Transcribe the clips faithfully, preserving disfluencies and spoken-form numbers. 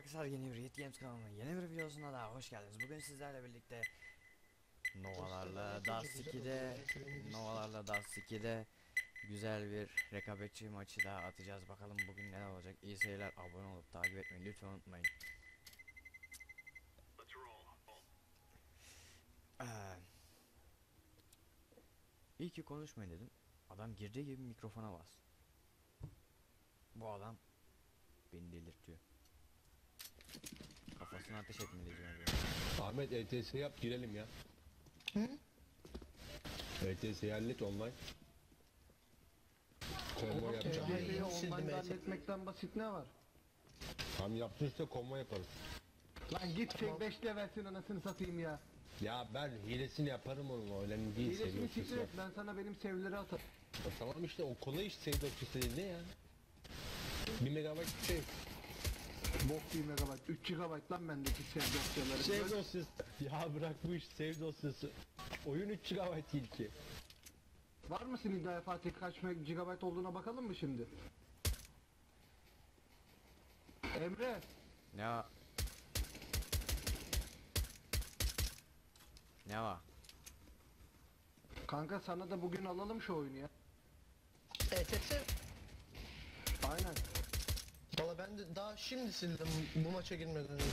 arkadaşlar, yeni bir Yiğit Games kanalının yeni bir videosuna daha hoş geldiniz. Bugün sizlerle birlikte Novalarla Dust ikide Novalarla Dust ikide güzel bir rekabetçi maçı daha atacağız. Bakalım bugün ne olacak. İyi seyirler. Abone olup takip etmeyi lütfen unutmayın. Ee, iyi ki konuşmayın dedim. Adam girdiği gibi mikrofona bas. Bu adam beni delirtiyor. Kafasına ateş etmeliyiz önce. Ahmet E T S yap girelim ya. Hı? E T S'yi hallet online. Konvoy yapacağım. ya, yani. iyi. Şeyi sildim online ben. halletmekten basit ne var? Tam yaptın işte konvoy yaparız. Lan git Tamam. tek beş versin anasını satayım ya. Ya ben hilesini yaparım onun, önemli değil. İyileşini seviyorsun siktir et, sen. ben sana benim sevleri atarım. Ya tamam işte o kolay iş save dosyası değil ne ya? bir megabayt bir şey. Bok bir megabayt, üç gigabayt lan bendeki sev dosyaları. Save dosyası. Ya bırak bu iş save dosyası. Oyun üç gigabayt değil ki. Var mısın iddia Fatih kaç gigabayt olduğuna bakalım mı şimdi? Emre, Ne var? Ne var? kanka sana da bugün alalım şu oyunu ya. E T S. Aynen. Valla ben de daha şimdi sildim bu maça girmeden önce.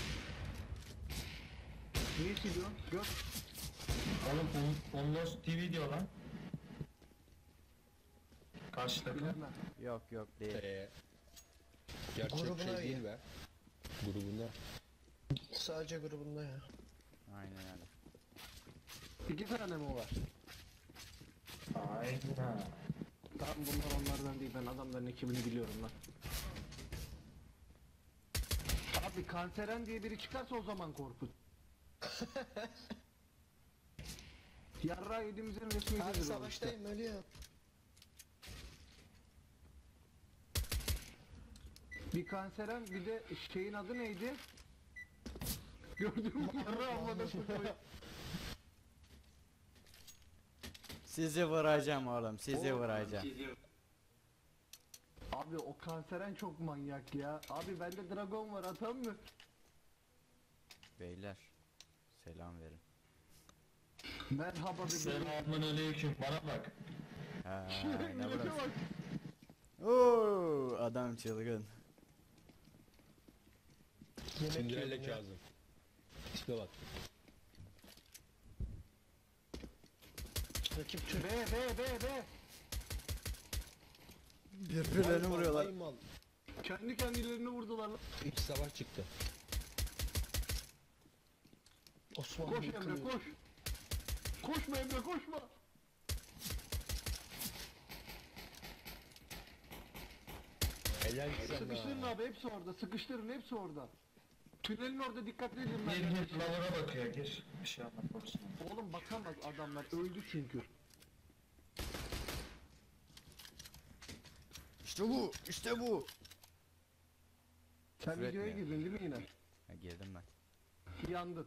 Niye siliyorsun? Gör. Oğlum on, Onlos T V diyor lan. Karşı takım. Bilemem. Yok yok değil. Ee, gerçek Grubuna şey üye. değil be. Grubuna. Sadece grubunda ya. Aynen öyle. İki tane mi var? Aynen. Tamam bunlar onlardan değil, ben adamların ekibini biliyorum lan. Abi kanseren diye biri çıkarsa o zaman korkut. Yarra yediğimizin Abi resmidir o işte. savaştayım ölüyor. Bir kanseren, bir de şeyin adı neydi? Gördün mü? Yarra amına koyayım. Sizi vuracağım oğlum, sizi vuracağım. Abi o kanseren çok manyak ya. Abi bende dragon var, atam mı? Beyler, selam verin. Merhaba bebeğim. Selamun aleyküm. Bana bak. Ha, ne Millete burası? bak. Oo, adam çılgın. Yemek Cinderella yiyorum ya. Kazım. İşte bak. Rakip Türk. B B B B. Birbirlerini Vay mal, vuruyorlar. vay mal. Kendi kendilerini vurdular lan. İç savaş çıktı. Osmanlı Koş Emre yıkılıyor. koş. Koşma Emre koşma. Helal Sıkıştırın sana. abi, hepsi orada. Sıkıştırın, hepsi orada. Tünelin orada, dikkatli edin ben. Gir gir lavara bakıyor. Gir. Bir şey anlatmamışsın. Oğlum bakamaz adamlar, öldü çünkü. İşte bu, işte bu. Sen Küfür videoya etmiyor. girdin değil mi yine? Ha, girdim ben. Yandın.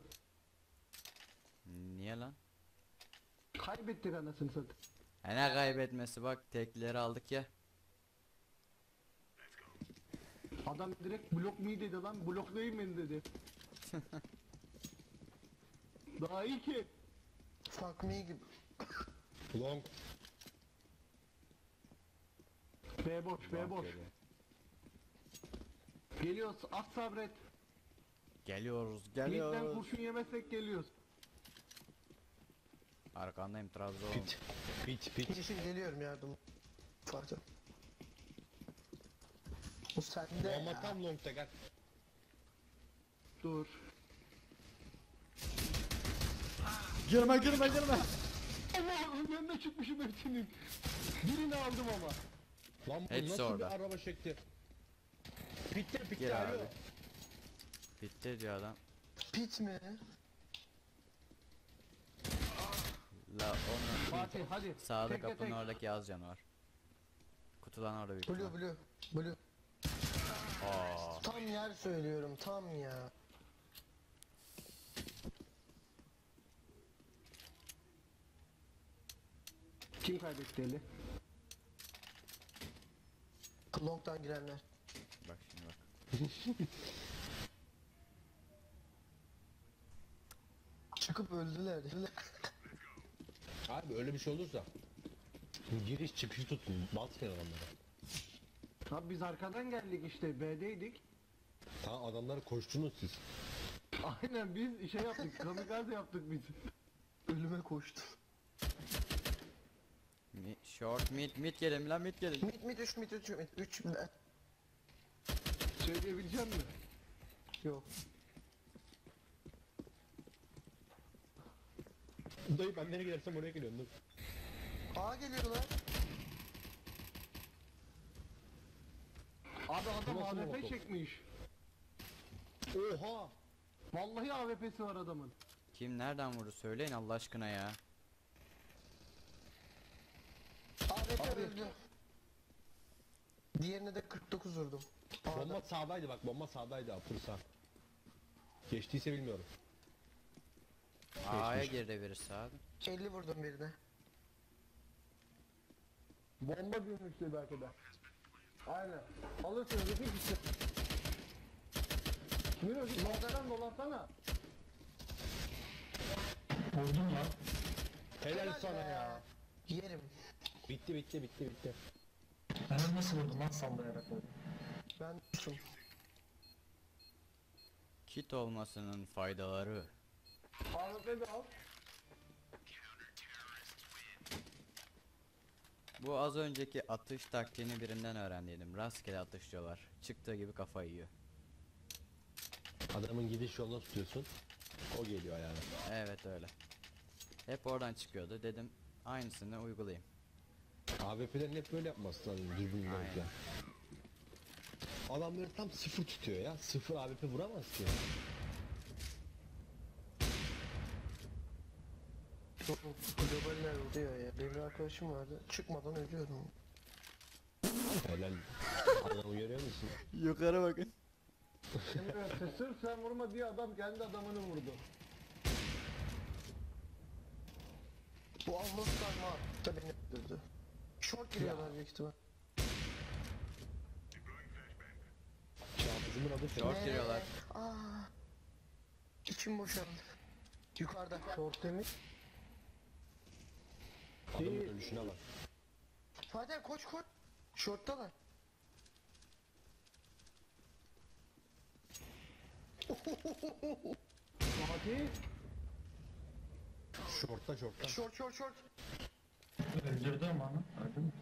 Niye lan? Kaybettik anasını satayım. Ha, ne kaybetmesi, bak tekleri aldık ya. Adam direkt blok me dedi lan, bloklayayım beni dedi. Daha iyi ki. Fuck me gibi. Long. B boş, B boş. Geliyoruz, az sabret. Geliyoruz, Midden geliyoruz. kurşun yemezsek geliyoruz. Arkandayım Trabzon. Pit. Pit pit. Birisi geliyorum yardım. Fatih. Bu sende Ama ya. tam long'da gel. Dur. Girme, girme, girme. Allah önüne çıkmışım hepsinin. Birini aldım ama. Lan bu Hepsi nasıl orada. bir araba şekli? Pitte pitte Gel abi. alo. Bitti diyor adam. Pit mi? La onu Fatih hadi. sağda Tekle kapının tek. oradaki yaz canavar. Kutulan orada büyük Blue ihtimal. blue. Blue. Aa, Tam yer söylüyorum tam ya. Kim kaybetti eli? Long'dan girenler. bak şimdi bak. çıkıp öldüler. Abi öyle bir şey olursa giriş çıkışı tutun. Basmayın adamlara. Abi biz arkadan geldik işte B'deydik. Tamam adamları koştunuz siz. Aynen biz şey yaptık. Kamikaze yaptık biz. Ölüme koştu. Mi- Short mid mid gelin lan mid gelin. Mit mit üç mit üç mit üç mit. Söyleyebilecek misin? Yok. Dayı ben nereye gidersem oraya geliyorum dur. A geliyorlar. Abi adam Nasıl A W P molotov? çekmiş. Oha! Vallahi A W P'si var adamın. Kim nereden vurdu söyleyin Allah aşkına ya. A W P Abi. öldü. Diğerine de kırk dokuz vurdum. A'da. Bomba sağdaydı bak bomba sağdaydı Apursa. Geçtiyse bilmiyorum. A'ya Geçmiş. girdi birisi abi. elli vurdum birine. Bomba düşmüştü belki de. Aynen. Alırsınız iki kişi. Miro şu baltadan dolansana. Vurdum lan. Helal sana be. ya. Yerim. Bitti bitti bitti bitti. Ben nasıl vurdum lan sallayarak böyle. Ben tuttum. Kit olmasının faydaları. A W P de al. Bu az önceki atış taktiğini birinden öğrendiydim. Rastgele atış diyorlar. Çıktığı gibi kafa yiyor. Adamın gidiş yolunu tutuyorsun. O geliyor yani. Evet öyle. Hep oradan çıkıyordu. Dedim aynısını uygulayayım. A W P'lerin hep böyle yapması lazım dürbünle Aynen. öyle. Adamları tam sıfır tutuyor ya. Sıfır A W P vuramaz ki. Globaller oluyor ya. Benim bir arkadaşım vardı. Çıkmadan ölüyorum. Helal. Adamı görüyor musun? Yukarı bakın. Emre sırf sen vurma diye adam kendi adamını vurdu. Bu Almostar mı? Da beni öldürdü. Short giriyorlar büyük ihtimal. Şampızımın adı Short Short. giriyorlar. Aa. İçim boşaldı. Yukarıda. Short temiz. Adamın ölüşüne bak. Fatih abi koş koş. Short'talar. Fatih. Short'ta short'ta. Short short short. Öldürdü ama onu. Öldü mü?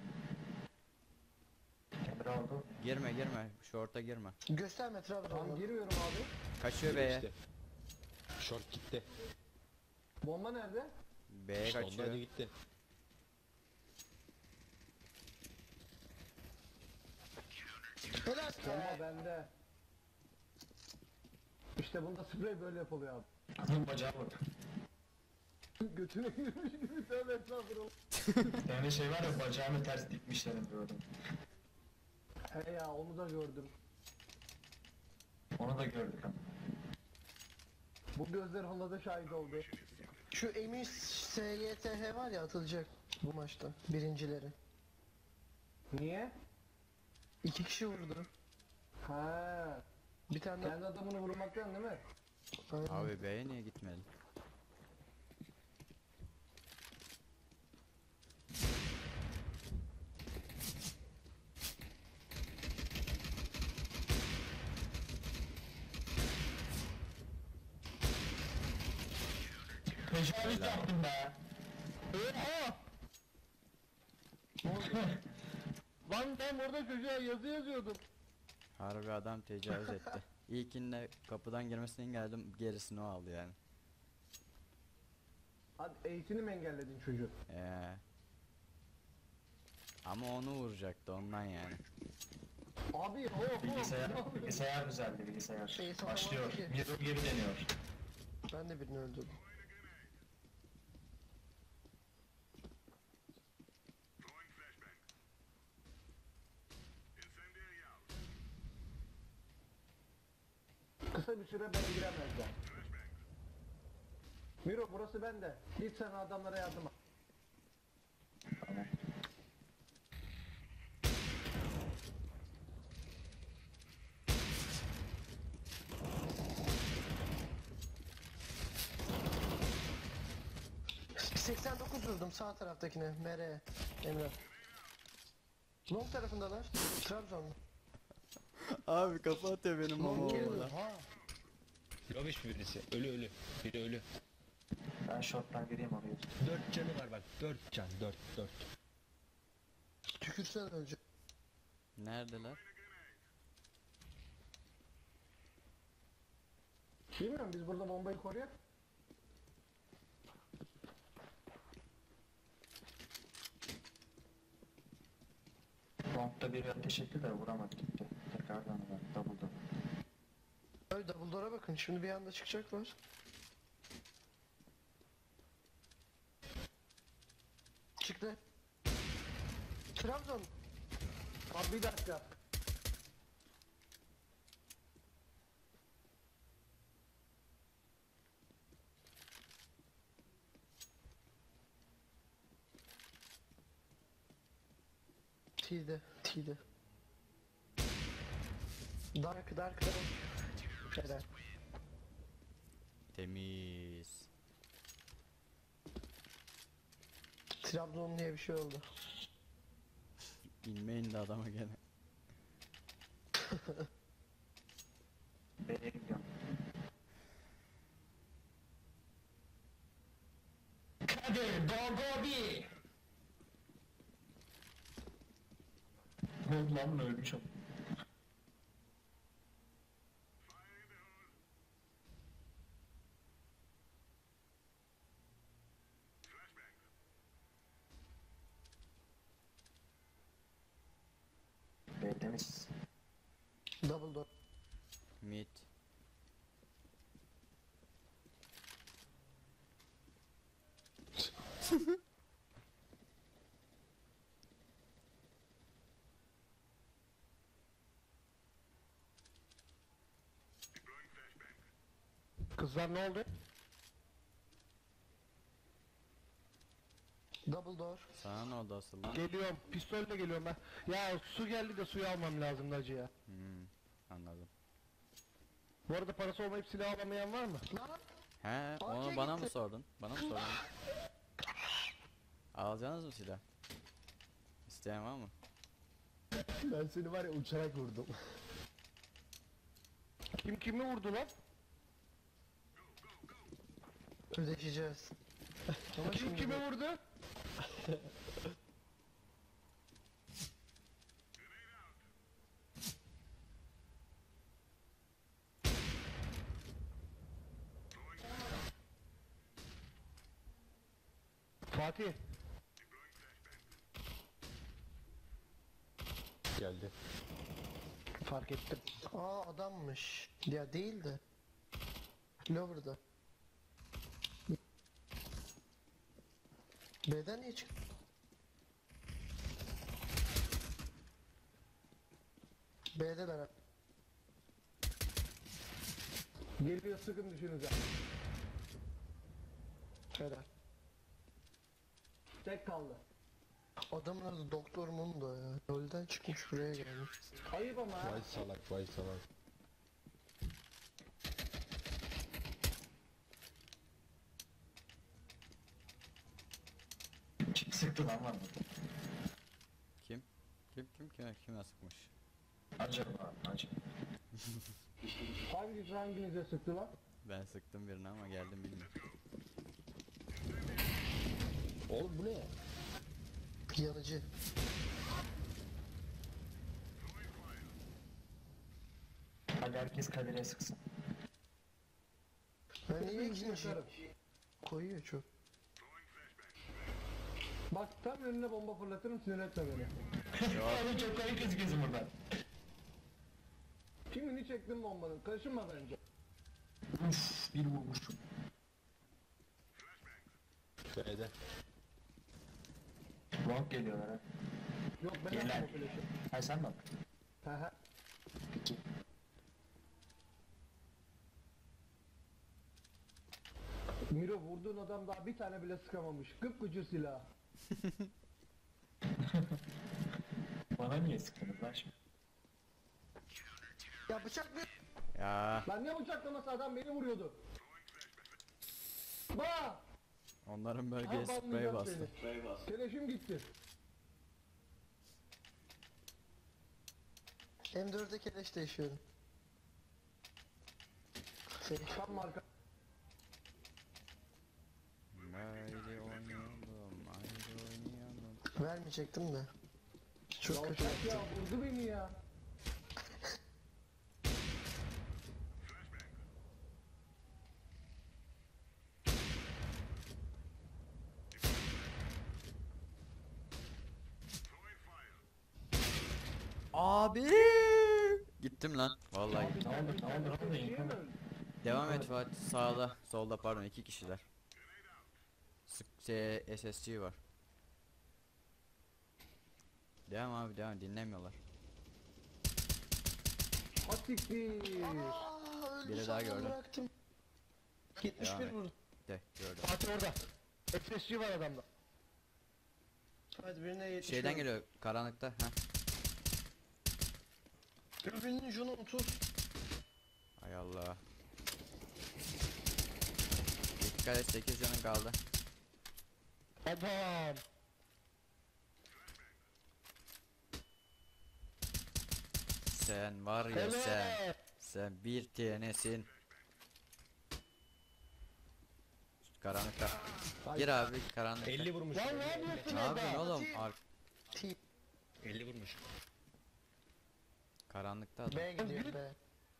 Emre aldı. Girme girme. Short'a girme. Gösterme Trabzon'u. Tamam giriyorum abi. Kaçıyor B'ye. İşte. Short gitti. Bomba nerede? B'ye İşte kaçıyor. ondaydı gitti. Helal Bomba be. bende. İşte bunda sprey böyle yapılıyor abi. Adamın bacağı vurdu. Götüne girmiş gibi tövbe estağfurullah. Yani şey var ya bacağını ters dikmişler gördüm. He ya onu da gördüm. Onu da gördük ama. Bu gözler ona da şahit oldu. Şu Emin S Y T H var ya atılacak bu maçta. Birincileri. Niye? İki kişi vurdu. Ha. Bir tane Kendi adamını vurmaktan değil mi? Aynen. Abi B'ye niye gitmedin? Tecavüz yaptım be. Oha! Lan ben orada çocuğa yazı yazıyordum. Harbi adam tecavüz etti. İlkinde kapıdan girmesini engelledim. Gerisini o aldı yani. Hadi eğitini mi engelledin çocuğu? Ee. Ama onu vuracaktı ondan yani. Abi o Bilgisayar, bilgisayar düzeldi bilgisayar. Şey, sana Başlıyor. var ki- Miro geri deniyor. Ben de birini öldürdüm. Kısa bir süre ben giremezler. Miro burası bende. Git sen adamlara yardım et. Tamam. seksen dokuz vurdum sağ taraftakine. M R. Emre. Long tarafındalar. Trabzon. Abi kafa atıyor benim mama Long orada. Ha. Lobiş birisi. Ölü ölü. Biri ölü. Ben short'tan gireyim oraya. Dört canı var bak. Dört can. Dört. Dört. Tükürsen önce. Neredeler? Bilmiyorum biz burada bombayı koruyak. Long'da biri ateş etti de vuramadı gitti. Tekrardan ben double double. Öyle double door'a bakın. Şimdi bir anda çıkacaklar. Çıktı. Trabzon. Abi bir dakika. T'de. T'de. Dark, dark, dark. Helal. Temiz. Trabzon diye bir şey oldu. İnmeyin de adama gene. B'ye gidiyorum. Kadir Dogobi! Ne oldu lan bunu ölmüş oldum. B temiz. Double door. Mid. Kızlar ne oldu? Double door. Sana ne oldu asıl lan? Geliyorum. Pistolle geliyorum ben. Ya su geldi de suyu almam lazım hacı ya. Hmm, anladım. Bu arada parası olmayıp silah alamayan var mı? Lan He, onu Hoca bana mı gitti. sordun? Bana mı sordun? Alacaksınız mı silah? İsteyen var mı? Ben seni var ya uçarak vurdum. Kim kimi vurdu lan? ödeşeceğiz. Ama Kim şimdi kimi vurdu? Fatih. Geldi. Fark ettim. Aa adammış. Ya değil de. Lover'da. B'den niye çıktı? B'deler. Geliyor sıkın düşünüze. Helal. Tek kaldı. Adamın adı Doktor Mundo ya. LoL'den çıkmış buraya gelmiş. Ayıp ama ha. Vay salak vay salak. Kim sıktı lan var mı? Kim? Kim kim kime kime sıkmış? Acaba acaba. Hangisi hanginize sıktı lan? Ben sıktım birine ama geldim bilmiyorum. Oğlum bu ne ya? Yanıcı. Hadi herkes Kadir'e sıksın. Ben niye Hepinizi ikinci? yakarım. Koyuyor çok. Bak tam önüne bomba fırlatırım sinir etme beni. Oğlum çok komik gözüküyorsun buradan. Kimini çektim bombanın? Kaşınma bence. Uf bir vurmuşum. B'de. Long geliyorlar ha. Yok ben Yener. attım o flash'ı. Ha sen bak. He he. İki. Miro vurduğun adam daha bir tane bile sıkamamış. Kıpkıcı silah. Bana niye sıktınız lan şimdi? Ya bıçak bir. Ya Ben ne bıçaklaması adam beni vuruyordu. Ba! Onların Ha, bölgeye sprey banlayacak bastı. beni. Keleşim gitti. M dörde keleş değişiyorum. Şey, Tam marka. Haydi oynayalım, haydi oynayalım. vermeyecektim de. Çok Ya kötü uçak ya yaptım. vurdu beni ya. Abi gittim lan. Vallahi gittim. Ne oldu ne oldu ne oldu? Şey mi İnsan- öldü? Devam et Fatih. Sağda, solda pardon iki kişiler. Sık şey, S S G var. Devam abi devam dinlemiyorlar. Hatiktir. Aa, öldü Biri daha sandım, gördüm. bıraktım. yetmiş Devam bir et. vurdu. De gördüm. Fatih orada. F S G var adamda. Hadi birine yetmiş Şeyden bir geliyor karanlıkta. Ha. vurdu. Öbürünün junu otuz. Hay Allah. Dikkat et sekiz canın kaldı. Adam. Sen var ya sen. Sen bir tanesin. Karanlıkta. Gir abi karanlıkta. elli vurmuş. Lan ne yapıyorsun Ne yapıyorsun Eda? oğlum? Ar T. elli vurmuş. karanlıkta adam. B gidiyor B.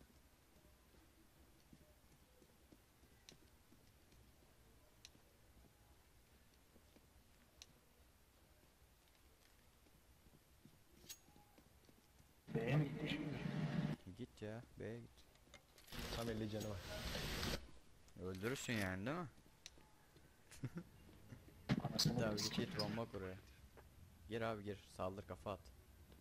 B'ye mi gitti? Git ya B'ye git. Tam elli canı var. Öldürürsün yani değil mi? Anasını Tabii da git bomba kur oraya. Gir abi gir saldır kafa at.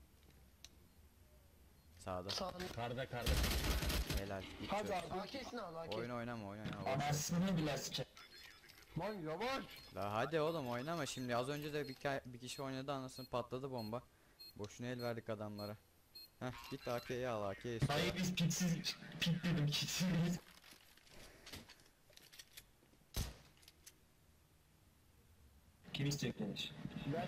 Sağda. Sağın. Karda karda. Helal. Git Hadi şöyle. abi. A K'sini al A K. Oyun oynama oyun oynama. boş ver. Anasını bile sıçar. Lan yavaş. La hadi oğlum oynama şimdi az önce de bir, ka- bir kişi oynadı anasını patladı bomba. Boşuna el verdik adamlara. Heh git A K'yi al A K'yi Dayı biz pitsiz pit dedim pitsiz. Kim istiyor keleş? Ben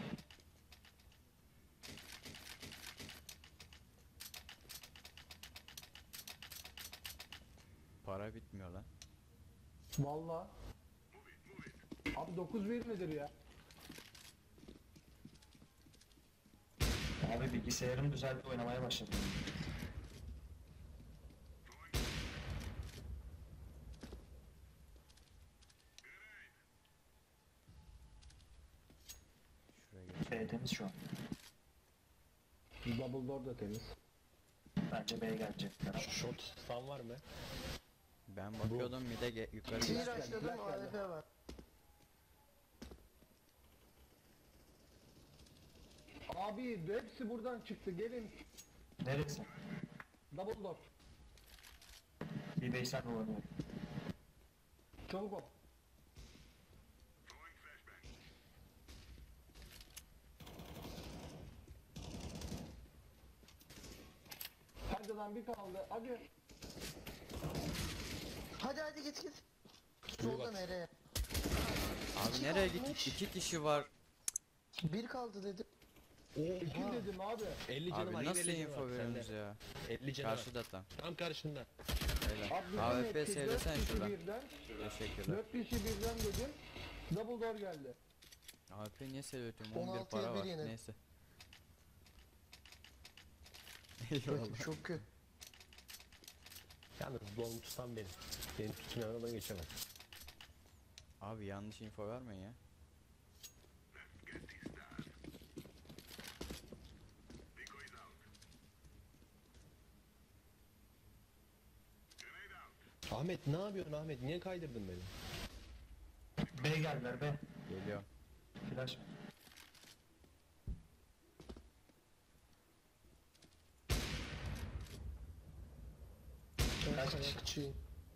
Para bitmiyor lan. valla. Abi dokuz bir nedir ya? Abi bilgisayarım düzeldi oynamaya başladım. Şuraya geç. B temiz şu an. Double door da temiz. Bence B'ye gelecekler. Short stun var mı? Ben bakıyordum bir de ge- yukarı T'yi geçti. rushladım A W P var. Abi hepsi buradan çıktı gelin. Neresi? Double door. Bir Veysel dolanıyor. Çabuk ol. Hadi lan bir kaldı. Hadi. Hadi hadi git git. Solda nereye? Abi nereye gittik? İki kişi var. Bir kaldı dedi. İki dedim abi. elli canı Abi var. nasıl elli canı info var veriyorsunuz sende. ya? elli canı var. Karşıda tam. Tam karşında. Öyle. Abi A bizim W P hepsi dört seyresen kişi şuradan. birden. Teşekkürler. Dört kişi birden dedim. Double door geldi. A W P niye seviyorum? on on bir altıya para bir var. yine. Neyse. Eyvallah. Rakip çok kötü. Yalnız doğum tutan benim. Benim tutmayan adam geçemez. Abi yanlış info vermeyin ya. Ahmet ne yapıyorsun Ahmet? Niye kaydırdın beni? B geldiler B. Geliyor. Flash. Ben Kaç kayakçıyım.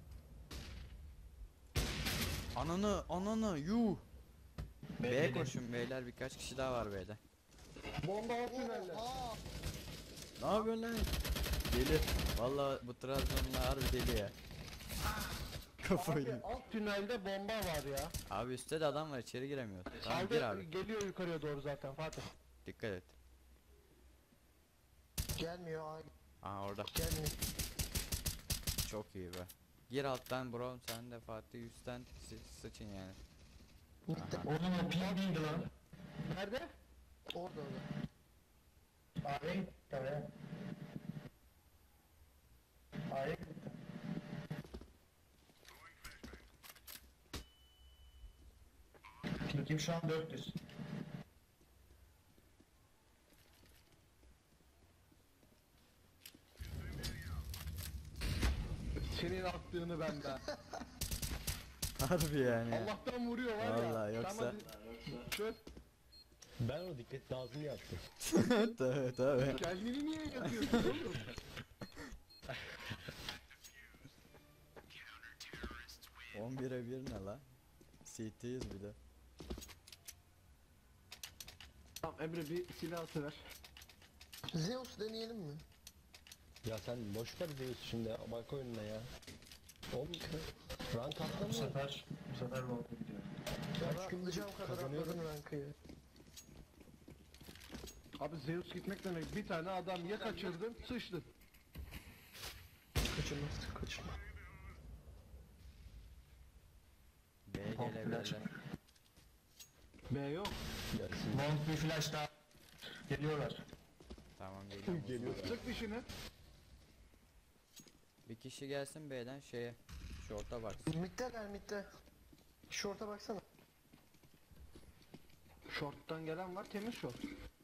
Ananı ananı yuh. B, B'ye B'de. koşun beyler birkaç kişi daha var B'de. Bomba alt tüneller. Oha! Ne yapıyorsun lan? Deli. Vallahi bu Trabzonlu harbi deli ya. Kafayı. Abi alt tünelde bomba var ya. Abi üstte de adam var, içeri giremiyor. Tamam gir Aldı, abi. geliyor yukarıya doğru zaten Fatih. Dikkat et. Gelmiyor, aa, Aha orada. gelmiyor. Çok iyi be. Gir alttan bro, sen de Fatih üstten sı- sıçın yani. Gitti. Oğlum o ping değildi lan. Nerede? Orada orada. A'ya gitti oraya. A'ya gitti. Pingim şu an dört yüz. Senin attığını benden. Harbi yani. Allah'tan vuruyor var ya. Vallahi yoksa- Tamam hadi. Çöz. Ben o dikkat lazım yaptım. tabii tabii. Kendini niye yakıyorsun oğlum? on bire bir ne la? C T'yiz bir de. Tamam Emre bir silah atıver. Zeus deneyelim mi? Ya sen boş ver Zeus şimdi bak oyununa ya. Oğlum rank Bu atlamıyor. sefer, bu sefer long'a gidiyor. Kaç gündür Atlayacağım kadar kazanıyorum. atladım rankayı. Abi Zeus gitmek demek bir tane adam ya kaçırdın sıçtın. Kaçırmaz, kaçırma. B'ye Hop, flash. gelebilirler. B yok. Gelsin. Long bir flash daha. Geliyorlar. Tamam geliyorum. Geliyor. Sık dişini. Bir kişi gelsin B'den şeye. Short'a baksın. Middeler midde. Şorta baksana. Short'tan gelen var temiz short.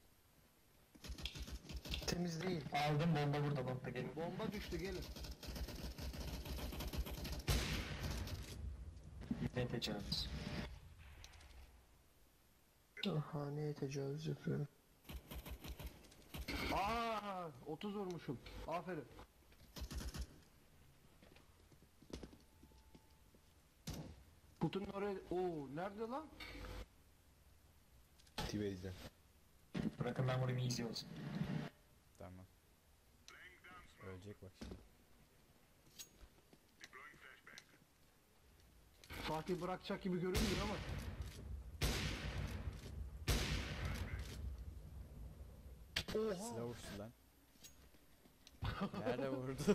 Temiz değil. Aldım bomba burada long'da geliyor. Bomba düştü gelin. Ne tecavüz. Haneye tecavüz yapıyor. Aa, otuz vurmuşum. Aferin. Kutunun oraya... Oo, nerede lan? T-Base'den. Bırakın ben vurayım easy olsun. Tamam. Ölecek bak şimdi. Fatih bırakacak gibi görünmüyor ama. Silah vursun lan. Nerede vurdu?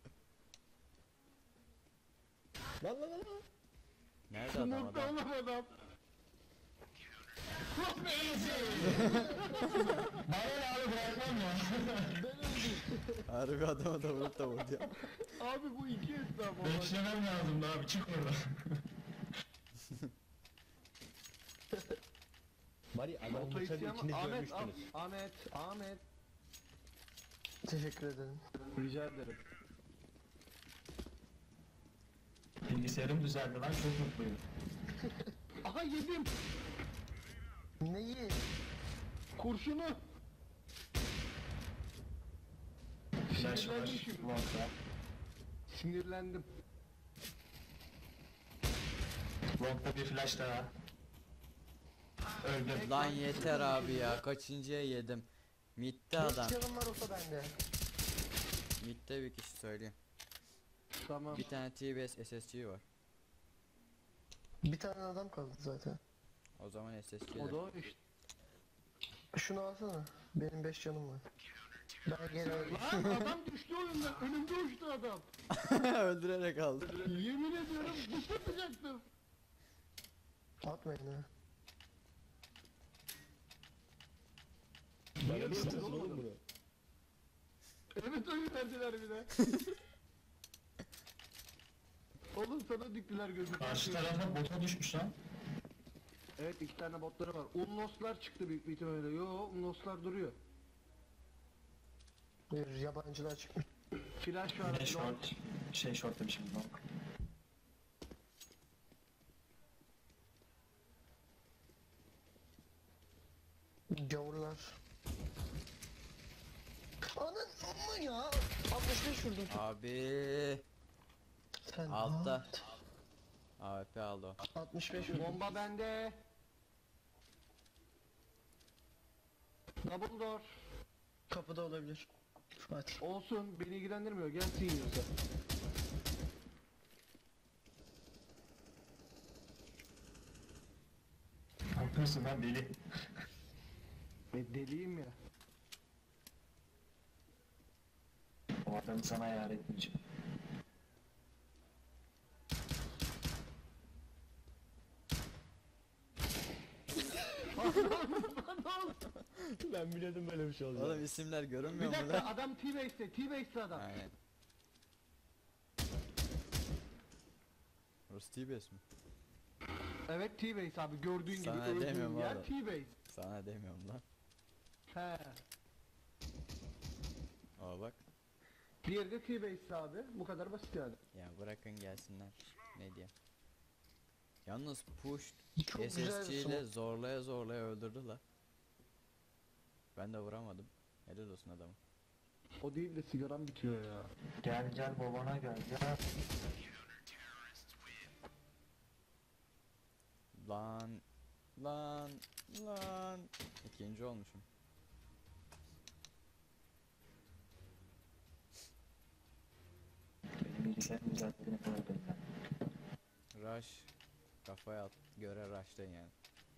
Lan lan lan lan. Nerede adam Smoke'da adam? olan adam. Bana ne abi bırakmam ya. Harbi adama da vurup da vurdu ya. Abi bu iki esnaf olmak. Beklemem lazımdı abi çık oradan. Bari adam bu Moto sefer isteyen ikiniz var. Ahmet, al. görmüştünüz. Ahmet, Ahmet. Teşekkür ederim. Rica ederim. Bilgisayarım düzeldi lan çok mutluyum. Aha yedim. Neyi? Kurşunu. Flash var Sinirlendim şimdi. long'da. Sinirlendim. Long'da bir flash daha. Öldüm. Lan yeter abi ya. Kaçıncıya yedim. Mid'de adam. Beş yanım var olsa bende. Mid'de bir kişi söyleyeyim. Tamam. Bir tane T-Base S S G var. Bir tane adam kaldı zaten. O zaman S S O da G'de. o işte. Şunu alsana. Benim beş canım var. Ben geri alayım. Lan adam düştü oyundan. Önümde uçtu adam. Öldürerek aldı. Yemin ediyorum bu yapacaktım. Atmayın ha. Bana Niye ne istiyorsun oğlum? oğlum bunu? Evet oyun verdiler bir de. Oğlum sana diktiler gözü. Karşı tarafa bota düşmüş lan. Evet iki tane botları var. Unloslar çıktı büyük bir ihtimalle. Yo Unloslar duruyor. Bir yabancılar çıkmış. Flash Bir var. de long. short. Şey short demişim long. Gavurlar. Anın amma ya. altmış beş vurdum. Abi Sen altta. A W P aldı o. altmış beş vurdum. Bomba bende. Double door. Kapıda olabilir. Fatih. Olsun beni ilgilendirmiyor. Gelsin yiyorsa. yapıyorsun lan deli? E, deliyim ya. O adamı sana ayar etmeyeceğim. Ben biliyordum böyle bir şey olacak. Oğlum isimler Bir görünmüyor mu dakika lan? adam T-Base'de, T-Base'de adam. Aynen. Burası T-Base mi? Evet T-Base abi gördüğün gibi Sana öldüğün demiyorum yer oğlum. T-Base. Sana demiyorum lan. He. Aa bak. Diğeri de T-Base abi. Bu kadar basit yani. Ya bırakın gelsinler. Ne diyeyim. Yalnız push Çok güzel bir S S G ile smoke. zorlaya zorlaya öldürdü la. Ben de vuramadım. Helal olsun adamım. O değil de sigaram bitiyor ya. Gel gel babana gel ya. Lan lan lan. İkinci olmuşum. Benim bilgisayarım düzelttiğini kadar belli. Rush kafaya at göre rush'layın yani.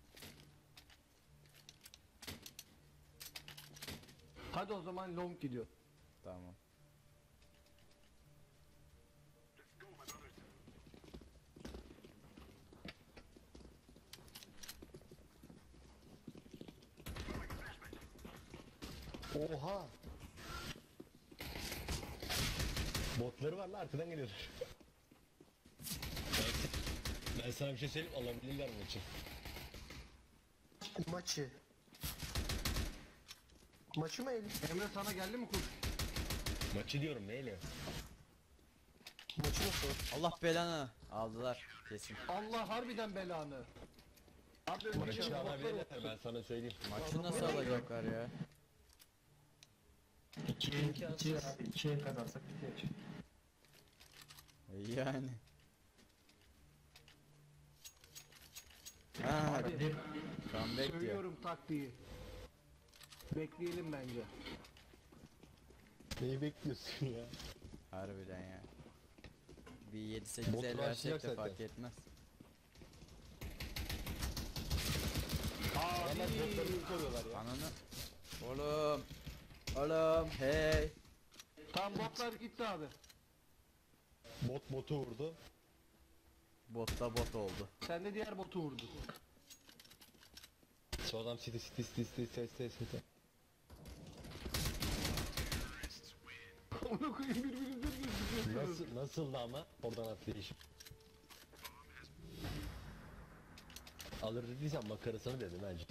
Hadi o zaman long gidiyor. Tamam. Oha! Botları var lan arkadan geliyorlar. Ben, ben sana bir şey söyleyeyim alabilirler maçı. Maçı. Maçı mı Elif? Emre sana geldi mi kurt? Maçı diyorum neyle? Maçı nasıl? Allah belanı aldılar kesin. Allah harbiden belanı. Abi önce Maçı botlar alabilirler olsun. ben sana söyleyeyim. Maçı nasıl alacaklar ya? İki, iki abi, ikiye kazansak bitiyor. Yani. Ha, Hadi. comeback diyor. Söylüyorum taktiği. Bekleyelim bence. Neyi bekliyorsun ya? Harbiden ya. Bir yedi sekiz Bot el versek başlayacak de zaten. fark etmez. Adamlar botlarını koruyorlar ya. Ananı. Oğlum. Oğlum hey. Tamam botlar gitti abi. Bot botu vurdu. Botta bot oldu. Sen de diğer botu vurdun. Şu adam siti siti siti siti siti siti siti. Onu koyayım birbirinizden gözüküyorsunuz. Nasıl, nasıldı ama oradan atlayış. Alır dediysen makarasını dedim bence.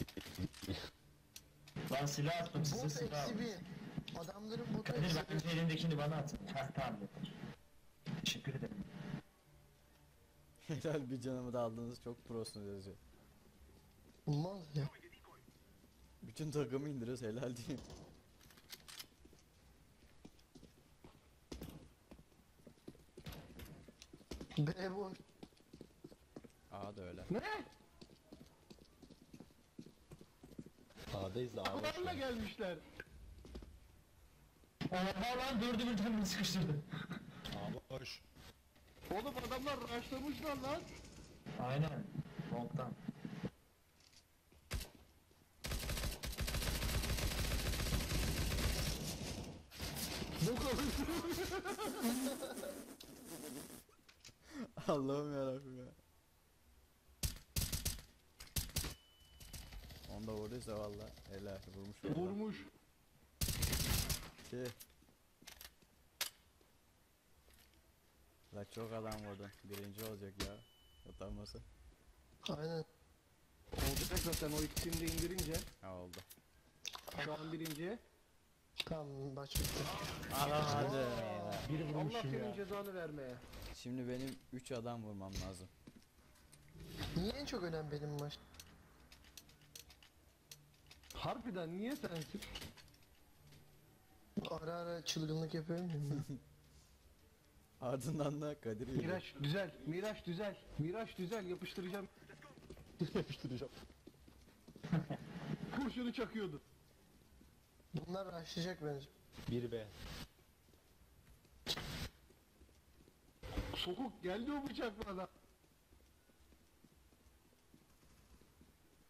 Lan silah attım size Bot silah. eksi bir. Adamların botu Kadir eksi ben bir. elindekini bana atın. Heh tamam yeter. Teşekkür ederim. Helal bir canımı da aldınız çok prosunuz yazıyor. Mal ya. Bütün takımı indiriyoruz helal diyeyim. B boş. Aa da öyle. Ne? A'dayız da A boş. Kumarla gelmişler. Oha lan dördü birden beni sıkıştırdı. A boş. Oğlum adamlar rushlamışlar lan. Aynen. Long'dan. Bu kadar. Allah'ım yarabbim ya. Onda vurduysa valla helal vurmuş valla. Vurmuş. Ki. La çok adam vurdun. Birinci olacak ya. Utanması. Aynen. Olacak zaten o ikisini de indirince. Ha oldu. Şu an birinci. Tamam maç bitti. Alamadı. Bir Allah vurmuşum senin ya. cezanı vermeye. Şimdi benim üç adam vurmam lazım. Niye en çok önemli benim maç? Harbiden niye sensin? Ara ara çılgınlık yapıyorum ya. Ardından da Kadir geliyor. Miraç düzel. Miraç düzel. Miraç düzel yapıştıracağım. Yapıştıracağım. Kurşunu çakıyordu. Bunlar başlayacak bence. Bir B. Sokuk geldi o bıçak bana.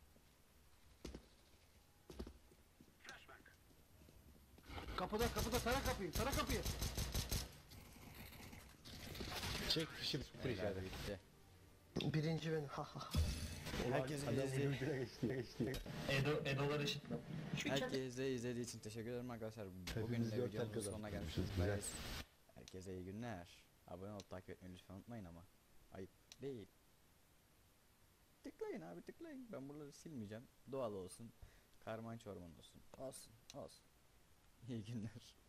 Kapıda kapıda tara kapıyı tara kapıyı. Çek fişi bitir Beyler içeride. bitti. Birinci ben. Ha ha. Herkese Adam izledi. ucuna geçti geçti. Edo, Edo'lar eşitme. Şu içeride. Herkese izlediği için teşekkür ederim arkadaşlar. Bugün Hepimiz de dört videomuzun herkes sonuna atmışız. gelmişiz. Güzel. Herkese iyi günler. Abone olup takip etmeyi lütfen unutmayın ama. Ayıp değil. Tıklayın abi tıklayın. Ben buraları silmeyeceğim. Doğal olsun. Karman çorman olsun. Olsun olsun. İyi günler.